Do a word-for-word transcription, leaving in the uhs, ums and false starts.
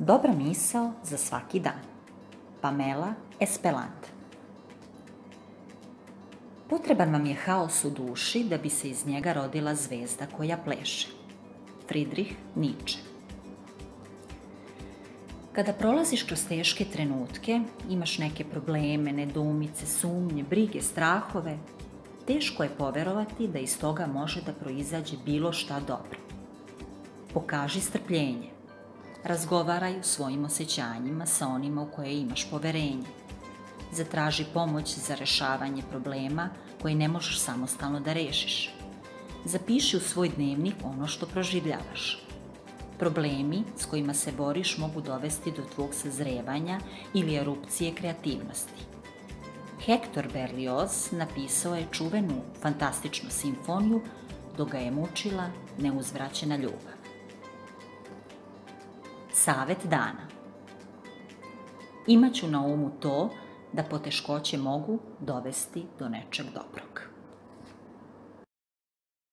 Dobra misao za svaki dan. Pamela Espeland. Potreban vam je haos u duši da bi se iz njega rodila zvezda koja pleše. Friedrich Nietzsche. Kada prolaziš kroz teške trenutke, imaš neke probleme, nedoumice, sumnje, brige, strahove, teško je poverovati da iz toga može da proizađe bilo šta dobro. Pokaži strpljenje. Razgovaraj o svojim osjećanjima sa onima u koje imaš poverenje. Zatraži pomoć za rešavanje problema koje ne možeš samostalno da rešiš. Zapiši u svoj dnevnik ono što proživljavaš. Problemi s kojima se boriš mogu dovesti do tvog sazrevanja ili erupcije kreativnosti. Hector Berlioz napisao je čuvenu fantastičnu simfoniju dok ga je mučila neuzvraćena ljubav. Savet dana. Imaću na umu to da poteškoće mogu dovesti do nečeg dobrog.